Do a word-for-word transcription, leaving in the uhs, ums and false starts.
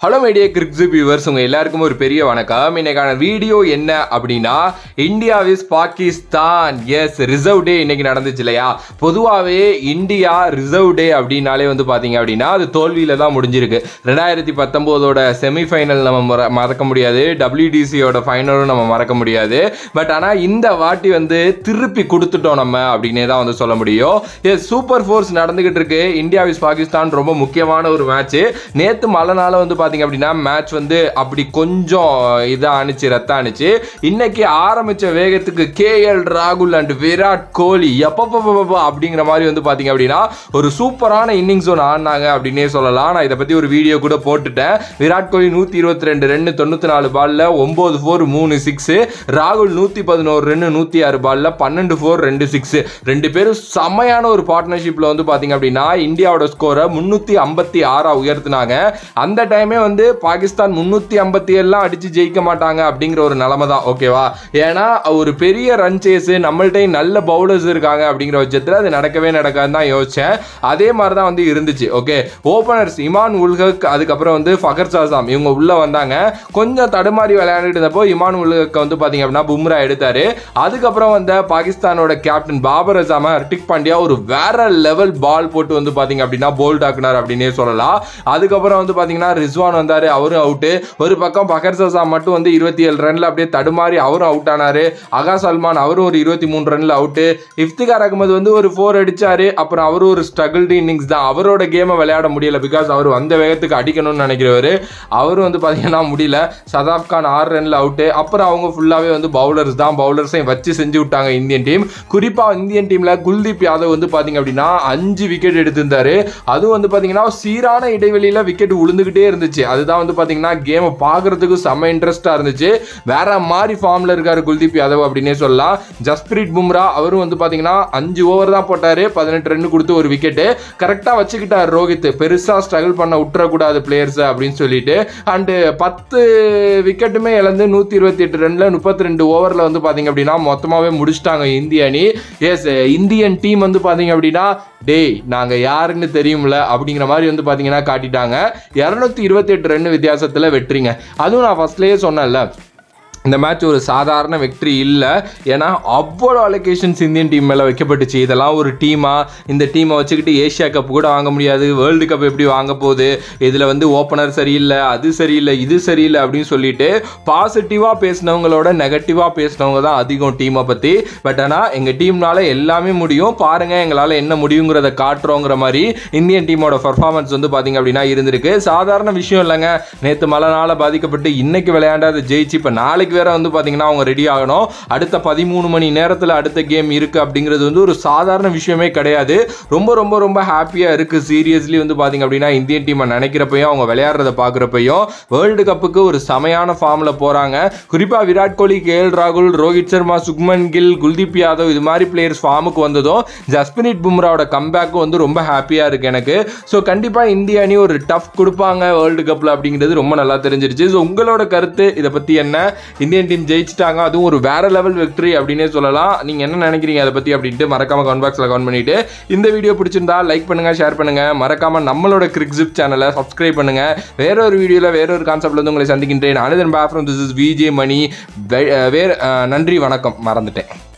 Hello my dear Criczip viewers, உங்க எல்லாருக்கும் ஒரு பெரிய வணக்கம். இன்னைக்கான வீடியோ என்ன அப்படினா India vs Pakistan. Yes, reserve day இன்னைக்கு நடந்துச்சு இல்லையா? பொதுவாவே இந்தியா reserve day அப்படினாலே வந்து பாத்தீங்க அப்படினா அது தோல்வியில தான் முடிஞ்சிருக்கு. ரெண்டாயிரத்து பத்தொன்பது ஓட செமி ஃபைனல் நம்ம மறக்க முடியாது. W D C ஓட ஃபைனலும் நம்ம மறக்க முடியாது. பட் ஆனா இந்த வாட்டி வந்து திருப்பி கொடுத்துட்டோம் நம்ம அப்படினே தான் வந்து சொல்ல முடியும். எஸ், சூப்பர் ஃபோர்ஸ் நடந்துகிட்டு இருக்கு. இந்தியா vs பாகிஸ்தான் ரொம்ப முக்கியமான ஒரு மேட்ச். நேத்து மழைனால வந்து அப்படினா மேட்ச் வந்து அப்படி கொஞ்சம் இதா அனுச்சு ரத்தா அனுச்சு. இன்னைக்கு ஆரம்பிச்ச வேகத்துக்கு கே எல் ராகுல் அண்ட் விராட் கோலி எப்பப்பப்ப அப்படிங்கிற மாதிரி வந்து பாத்தீங்க அப்படின்னா ஒரு சூப்பரான இன்னிங்ஸ் ஒன்று ஆடினாங்க அப்படின்னே சொல்லலாம். நான் இதை பத்தி ஒரு வீடியோ கூட போட்டுட்டேன். விராட் கோலி நூத்தி இருபத்தி ரெண்டு ரன் தொண்ணூத்தி நாலு பால்ல ஒன்பது ஃபோர் மூணு சிக்ஸ், ராகுல் நூத்தி பதினோரு ரன் நூத்தி ஆறு பால்ல பன்னெண்டு ஃபோர் ரெண்டு சிக்ஸ். ரெண்டு பேரும் செமையான ஒரு பார்ட்னர்ஷிப்ல வந்து பாத்தீங்க அப்படின்னா இந்தியாவோட ஸ்கோரை முன்னூத்தி ஐம்பத்தி ஆறா உயர்த்தினாங்க. அந்த டைமே வந்து பாகிஸ்தான் முன்னூத்தி ஐம்பத்தி ஏழு அடிச்சு ஜெயிக்க மாட்டாங்க அப்படிங்கிற ஒரு நிலைமை தான். ஓகேவா? ஏன்னா ஒரு பெரிய ரன் சேஸ், நம்மள்ட்ட நல்ல பவுலர்ஸ் இருக்காங்க அப்படிங்கிற பட்சத்தில் அது நடக்கவே நடக்காதுன்னு தான் யோசிச்சேன். அதே மாதிரி தான் வந்து இருந்துச்சு. ஓகே, ஓபனர்ஸ் இமான் உல் ஹக், அதுக்கப்புறம் வந்து ஃபகர் சாசாம் இவங்க உள்ள வந்தாங்க. கொஞ்சம் தடுமாறி விளையாடிட்டு இருந்தப்போ இமான் உல் ஹக் வந்து பாத்தீங்க அப்படின்னா பும்ரா எடுத்தாரு. அதுக்கப்புறம் வந்த பாகிஸ்தானோட கேப்டன் பாபர் அசாம ஹர்திக் பாண்டியா ஒரு வேற லெவல் பால் போட்டு வந்து பாத்தீங்க அப்படின்னா போல்ட் ஆக்குனார் அப்படின்னே சொல்லலாம். அதுக்கப்புறம் வந்து பாத்தீங்கன்னா ரிஸ்வான் வந்தாரு, அவரும் அவுட். ஒரு பக்கம் ஃபகர் சாசாம் மட்டும் வந்து இருபத்தி ஏழு ரன்ல அப்படியே தடுமாறி அவரும் அவுட் ஆனாரு. அகா சல்மான் அவரும் ஒரு இருபத்தி மூணு ரன்ல அவுட். இஃப்திகார் அகமது வந்து ஒரு ஃபோர் அடிச்சாரு. அப்புறம் அவரும் ஒரு ஸ்ட்ரகிள்டு இன்னிங்ஸ் தான். அவரோட கேமை விளையாட முடியல, பிகாஸ் அவர் அந்த வேகத்துக்கு அடிக்கணும்னு நினைக்கிறவர். அவரும் வந்து பாத்தீங்கன்னா முடியல. சதாப் கான் ஆறு ரன்ல அவுட். அப்புறம் அவங்க ஃபுல்லாவே வந்து பவுலர்ஸ் தான். பவுலர்ஸையும் வச்சு செஞ்சு விட்டாங்க இந்தியன் டீம். குறிப்பா இந்தியன் டீம்ல குல்தீப் யாதவ் வந்து பாத்தீங்க அப்படின்னா அஞ்சு விக்கெட் எடுத்திருந்தாரு. அதுவும் வந்து பாத்தீங்கன்னா சீரான இடைவெளியில விக்கெட் விழுந்துகிட்டே இருந்துச்சு. அதுதான் வந்து பாத்தீங்கன்னா கேமை பார்க்கறதுக்கு செம்ம இன்ட்ரெஸ்டா இருந்துச்சு. வேற மாதிரி ஃபார்ம்ல இருக்காரு குல்தீப் யாதவ் அப்படின்னே சொல்லலாம். ஜஸ்பிரீத் பும்ரா அவரும் வந்து பாத்தீங்கன்னா அஞ்சு ஓவர் தான் போட்டாரு, பதினெட்டு ரன் கொடுத்து ஒரு விக்கெட். கரெக்டா வச்சுக்கிட்டார் ரோஹித், பெருசா ஸ்ட்ரகிள் பண்ண விட்டுறக்கூடாது பிளேயர்ஸ் அப்படின்னு சொல்லிட்டு. அண்ட் பத்து விக்கெட்டுமே இழந்து நூத்தி இருபத்தி எட்டு ரன்ல முப்பத்தி ரெண்டு ஓவர்ல வந்து பாத்தீங்க அப்படின்னா மொத்தமாவே முடிச்சிட்டாங்க இந்திய அணி. எஸ், இந்தியன் டீம் வந்து பாத்தீங்க அப்படின்னா டேய் நாங்க யாருன்னு தெரியும்ல அப்படிங்கிற மாதிரி வந்து பாத்தீங்கன்னா காட்டிட்டாங்க. இருநூத்தி இருபத்தி எட்டு ரன் வித்தியாசத்துல வெற்றிங்க. அதுவும் நான் ஃபர்ஸ்ட்லயே சொன்னேன்ல, இந்த மேட்ச் ஒரு சாதாரண வெற்றி இல்லை. ஏன்னா அவ்வளோ அலோகேஷன்ஸ் இந்தியன் டீம் மேலே வைக்கப்பட்டுச்சு. இதெல்லாம் ஒரு டீமா? இந்த டீமை வச்சுக்கிட்டு ஏஷியா கப் கூட வாங்க முடியாது, வேர்ல்டு கப் எப்படி வாங்க போகுது, இதில் வந்து ஓப்பனர் சரியில்லை, அது சரியில்லை, இது சரியில்லை அப்படின்னு சொல்லிட்டு பாசிட்டிவாக பேசினவங்களோட நெகட்டிவாக பேசினவங்க தான் அதிகம் டீமை பற்றி. பட் ஆனால் எங்கள் டீம்னால எல்லாமே முடியும், பாருங்கள் எங்களால் என்ன முடியுங்கிறத காட்டுறோங்கிற மாதிரி இந்தியன் டீமோட பர்ஃபார்மன்ஸ் வந்து பார்த்தீங்க அப்படின்னா இருந்திருக்கு. சாதாரண விஷயம் இல்லைங்க. நேற்று மழைனால பாதிக்கப்பட்டு இன்னைக்கு விளையாண்டாத ஜெயிச்சு இப்போ நாளைக்கு வேற வந்து பாத்தீங்கன்னா அவங்க ரெடி ஆகணும். அடுத்த பதிமூணு மணி நேரத்துல அடுத்த கேம் இருக்கு அப்படிங்கிறது வந்து ஒரு சாதாரண விஷயமே கிடையாது. ரொம்ப ரொம்ப ரொம்ப ஹாப்பியா இருக்கு. சீரியஸ்லி வந்து பாத்தீங்க அப்படின்னா இந்தியன் டீமை நினைக்கிறப்பையும் அவங்க விளையாடுறத பாக்குறப்பையும் வேர்ல்டு கப்புக்கு ஒரு செமையான ஃபார்ம்ல போறாங்க. குறிப்பா விராட் கோலி, கே எல் ராகுல், ரோஹித் சர்மா, சுக்மன் கில், குல்தீப் யாதவ் இது மாதிரி பிளேயர்ஸ் ஃபார்முக்கு வந்ததும் ஜஸ்பிரீத் பும்ராவோட கம்பேக் வந்து ரொம்ப ஹாப்பியா இருக்கு எனக்கு. ஸோ கண்டிப்பா இந்திய அணி ஒரு டஃப் கொடுப்பாங்க வேர்ல்டு கப்ல அப்படிங்கிறது ரொம்ப நல்லா தெரிஞ்சிருச்சு. ஸோ உங்களோட கருத்து இதை பத்தி என்ன? இந்தியன் டீம் ஜெயிச்சிட்டாங்க, அதுவும் ஒரு வேற லெவல் வெற்றி அப்படின்னே சொல்லலாம். நீங்க என்ன நினைக்கிறீங்க அதை பத்தி அப்படின்ட்டு மறக்காம கமெண்ட் பாக்ஸ்ல கமெண்ட் பண்ணிட்டு, இந்த வீடியோ பிடிச்சிருந்தா லைக் பண்ணுங்க, ஷேர் பண்ணுங்க, மறக்காம நம்மளோட கிரிக்ஸிப் சேனலை சப்ஸ்கிரைப் பண்ணுங்க. வேற ஒரு வீடியோல வேற ஒரு கான்செப்ட்ல வந்து உங்களை சந்திக்கின்றேன். Another back from this is VJ Mani. வேற நன்றி, வணக்கம், மறந்துட்டேன்.